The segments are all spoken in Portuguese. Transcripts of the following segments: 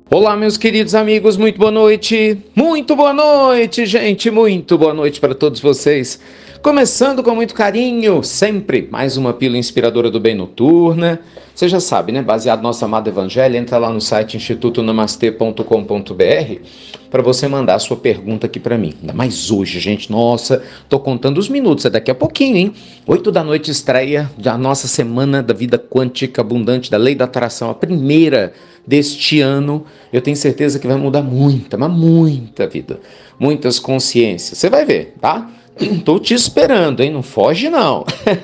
Olá, meus queridos amigos, muito boa noite. Muito boa noite, gente, muito boa noite para todos vocês. Começando com muito carinho, sempre mais uma pílula inspiradora do bem noturna. Você já sabe, né? Baseado no nosso amado evangelho, entra lá no site institutonamastê.com.br para você mandar a sua pergunta aqui para mim. Ainda mais hoje, gente. Nossa, tô contando os minutos, é daqui a pouquinho, hein? 8 da noite estreia da nossa semana da vida quântica abundante, da lei da atração, a primeira deste ano. Eu tenho certeza que vai mudar muita, mas muita vida, muitas consciências. Você vai ver, tá? Tô te esperando, hein? Não foge, não.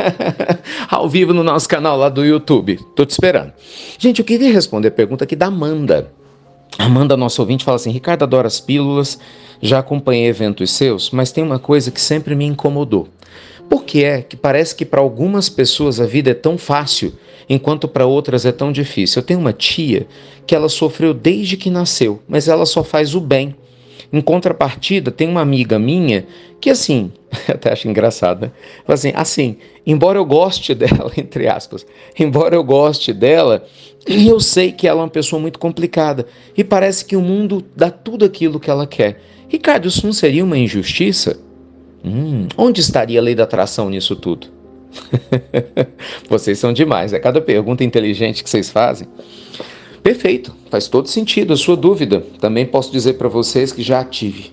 Ao vivo no nosso canal lá do YouTube. Tô te esperando. Gente, eu queria responder a pergunta aqui da Amanda. Amanda, nosso ouvinte, fala assim: Ricardo, adora as pílulas, já acompanhei eventos seus, mas tem uma coisa que sempre me incomodou. Por que é que parece que para algumas pessoas a vida é tão fácil, enquanto para outras é tão difícil? Eu tenho uma tia que ela sofreu desde que nasceu, mas ela só faz o bem. Em contrapartida, tem uma amiga minha que, assim, até acho engraçado, né? Assim, embora eu goste dela, entre aspas, embora eu goste dela, eu sei que ela é uma pessoa muito complicada e parece que o mundo dá tudo aquilo que ela quer. Ricardo, isso não seria uma injustiça? Onde estaria a lei da atração nisso tudo? Vocês são demais, é cada pergunta inteligente que vocês fazem. Perfeito, faz todo sentido a sua dúvida. Também posso dizer para vocês que já tive.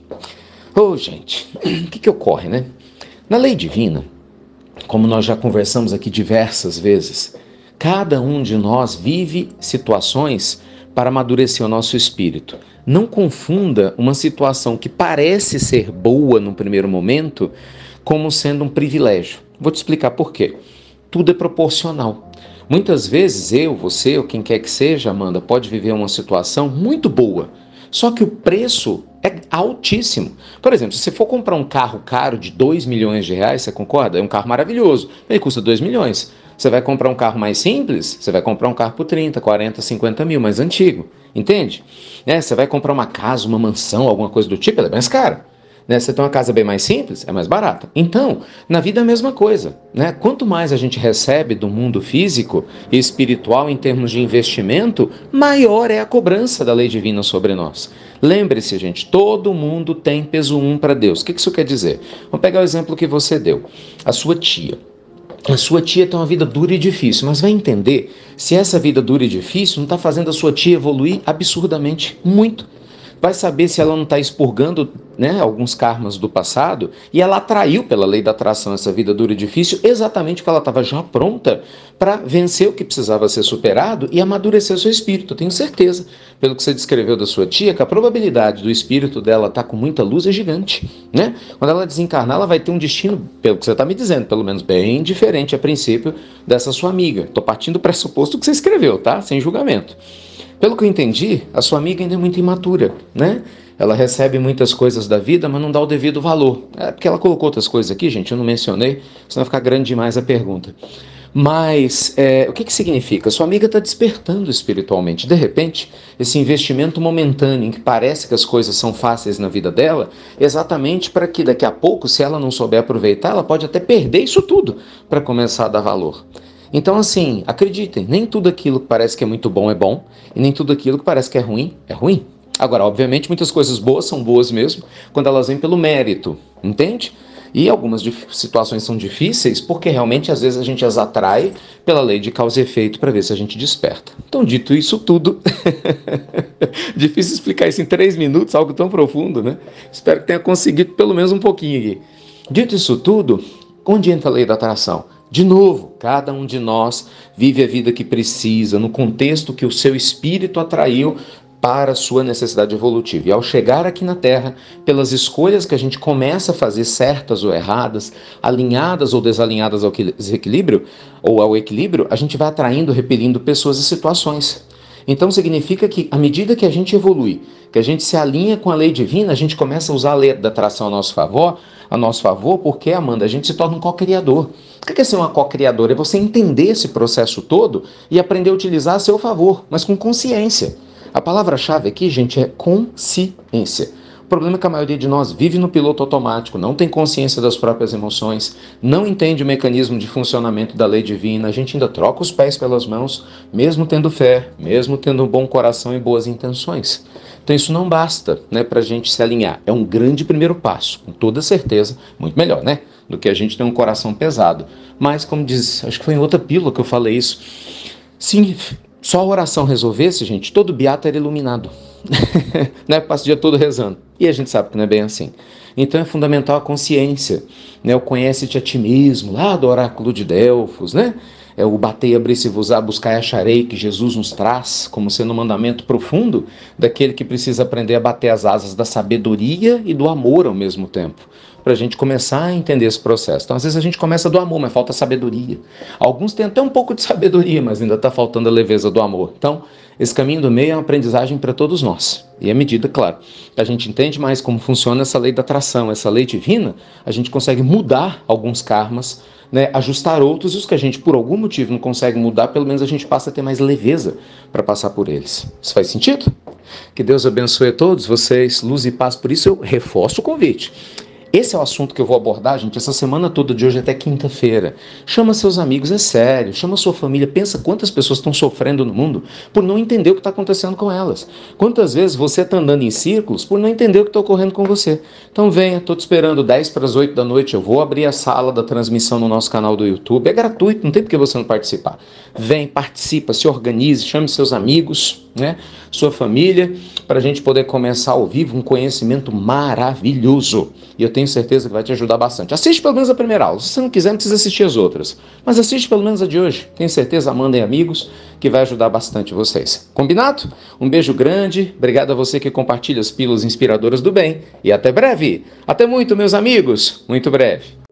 Gente, o que ocorre, né? Na lei divina, como nós já conversamos aqui diversas vezes, cada um de nós vive situações para amadurecer o nosso espírito. Não confunda uma situação que parece ser boa no primeiro momento como sendo um privilégio. Vou te explicar por quê. Tudo é proporcional. Muitas vezes eu, você ou quem quer que seja, Amanda, pode viver uma situação muito boa, só que o preço é altíssimo. Por exemplo, se você for comprar um carro caro de 2 milhões de reais, você concorda? É um carro maravilhoso, ele custa 2 milhões. Você vai comprar um carro mais simples, você vai comprar um carro por 30, 40, 50 mil, mais antigo, entende? Você vai comprar uma casa, uma mansão, alguma coisa do tipo, ela é mais cara. Você tem uma casa bem mais simples, é mais barata. Então, na vida é a mesma coisa, né? Quanto mais a gente recebe do mundo físico e espiritual em termos de investimento, maior é a cobrança da lei divina sobre nós. Lembre-se, gente, todo mundo tem peso 1 para Deus. O que isso quer dizer? Vamos pegar o exemplo que você deu. A sua tia. A sua tia tem uma vida dura e difícil, mas vai entender se essa vida dura e difícil não está fazendo a sua tia evoluir absurdamente muito. Vai saber se ela não está expurgando, né, alguns karmas do passado e ela atraiu pela lei da atração essa vida dura e difícil exatamente porque ela estava já pronta para vencer o que precisava ser superado e amadurecer seu espírito. Eu tenho certeza, pelo que você descreveu da sua tia, que a probabilidade do espírito dela estar com muita luz é gigante, né? Quando ela desencarnar, ela vai ter um destino, pelo que você está me dizendo, pelo menos bem diferente a princípio dessa sua amiga. Estou partindo do pressuposto que você escreveu, tá? Sem julgamento. Pelo que eu entendi, a sua amiga ainda é muito imatura, né? Ela recebe muitas coisas da vida, mas não dá o devido valor. É porque ela colocou outras coisas aqui, gente, eu não mencionei, senão vai ficar grande demais a pergunta. Mas o que significa? Sua amiga está despertando espiritualmente. De repente, esse investimento momentâneo em que parece que as coisas são fáceis na vida dela, exatamente para que daqui a pouco, se ela não souber aproveitar, ela pode até perder isso tudo para começar a dar valor. Então, assim, acreditem, nem tudo aquilo que parece que é muito bom é bom, e nem tudo aquilo que parece que é ruim. Agora, obviamente, muitas coisas boas são boas mesmo, quando elas vêm pelo mérito, entende? E algumas situações são difíceis, porque realmente, às vezes, a gente as atrai pela lei de causa e efeito para ver se a gente desperta. Então, dito isso tudo, difícil explicar isso em 3 minutos, algo tão profundo, né? Espero que tenha conseguido pelo menos um pouquinho aqui. Dito isso tudo, onde entra a lei da atração? De novo, cada um de nós vive a vida que precisa, no contexto que o seu espírito atraiu para a sua necessidade evolutiva. E ao chegar aqui na Terra, pelas escolhas que a gente começa a fazer, certas ou erradas, alinhadas ou desalinhadas ao desequilíbrio, ou ao equilíbrio, a gente vai atraindo, repelindo pessoas e situações. Então significa que, à medida que a gente evolui, que a gente se alinha com a lei divina, a gente começa a usar a lei da atração a nosso favor, porque, Amanda, a gente se torna um co-criador. O que é ser uma co-criadora? É você entender esse processo todo e aprender a utilizar a seu favor, mas com consciência. A palavra-chave aqui, gente, é consciência. problema é que a maioria de nós vive no piloto automático, não tem consciência das próprias emoções, não entende o mecanismo de funcionamento da lei divina, a gente ainda troca os pés pelas mãos, mesmo tendo fé, mesmo tendo um bom coração e boas intenções. Então isso não basta, né, para a gente se alinhar. É um grande primeiro passo, com toda certeza, muito melhor, né? Do que a gente ter um coração pesado. Mas, como diz, acho que foi em outra pílula que eu falei isso, sim, só a oração resolvesse, gente, todo beato era iluminado. Né? Passa o dia todo rezando. E a gente sabe que não é bem assim. Então é fundamental a consciência, né? O conhece-te a ti mesmo, lá do oráculo de Delfos, né? É o batei, abri-se-vos-á, buscai, acharei, que Jesus nos traz como sendo um mandamento profundo daquele que precisa aprender a bater as asas da sabedoria e do amor ao mesmo tempo, para a gente começar a entender esse processo. Então, às vezes a gente começa do amor, mas falta sabedoria. Alguns têm até um pouco de sabedoria, mas ainda está faltando a leveza do amor. Então, esse caminho do meio é uma aprendizagem para todos nós. E à medida, claro, que a gente entende mais como funciona essa lei da atração, essa lei divina, a gente consegue mudar alguns karmas, né, ajustar outros, e os que a gente, por algum motivo, não consegue mudar, pelo menos a gente passa a ter mais leveza para passar por eles. Isso faz sentido? Que Deus abençoe a todos vocês, luz e paz. Por isso eu reforço o convite. Esse é o assunto que eu vou abordar, gente, essa semana toda, de hoje até quinta-feira. Chama seus amigos, é sério. Chama sua família. Pensa quantas pessoas estão sofrendo no mundo por não entender o que está acontecendo com elas. Quantas vezes você está andando em círculos por não entender o que está ocorrendo com você. Então venha, estou te esperando 10 para as 8 da noite. Eu vou abrir a sala da transmissão no nosso canal do YouTube. É gratuito, não tem por que você não participar. Vem, participa, se organize, chame seus amigos, né, sua família, para a gente poder começar ao vivo um conhecimento maravilhoso. E eu tenho certeza que vai te ajudar bastante. Assiste pelo menos a primeira aula. Se você não quiser, não precisa assistir as outras. Mas assiste pelo menos a de hoje. Tenho certeza, mandem amigos, que vai ajudar bastante vocês. Combinado? Um beijo grande. Obrigado a você que compartilha as pílulas inspiradoras do bem. E até breve. Até muito, meus amigos. Muito breve.